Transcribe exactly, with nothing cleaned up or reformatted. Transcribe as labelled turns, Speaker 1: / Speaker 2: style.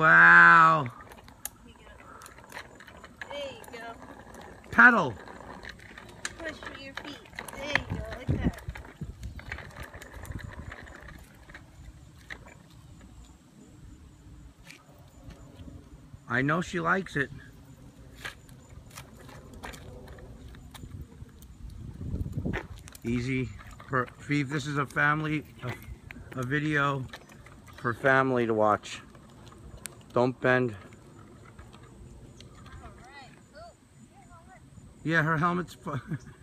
Speaker 1: Wow.
Speaker 2: There you go.
Speaker 1: Pedal.
Speaker 2: Push with your feet. There you go, like that.
Speaker 1: I know she likes it. Easy. For, this is a family, a, a video for family to watch. Don't bend.
Speaker 2: Alright. Oh,
Speaker 1: Yeah, her helmet's...